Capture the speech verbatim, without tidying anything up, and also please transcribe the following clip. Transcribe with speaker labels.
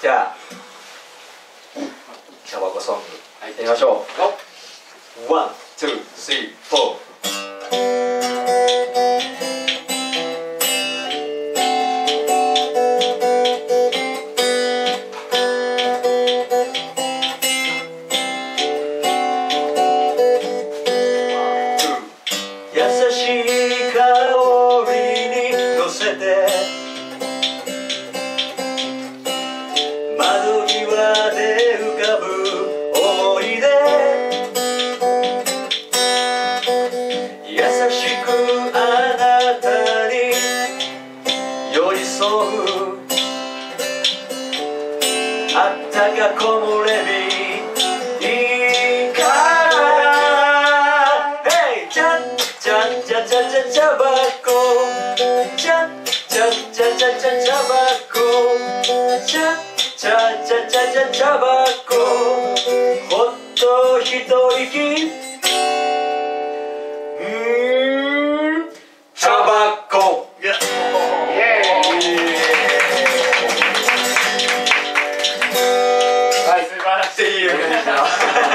Speaker 1: じゃあタバコソングやってみましょう。ワン、ツー、スリー、フォー。優しい香りに乗せて窓際で浮かぶ思い出、優しくあなたに寄り添う、あったか木漏れ日いいからチャッチャッチャチャチャチャバコ、チャッチャッチャチャチャチャバコ、チャッチャッチャチャチャチャバコ、ほっと一息、うーんチャバコ。イエーイ。はい、素晴らしい。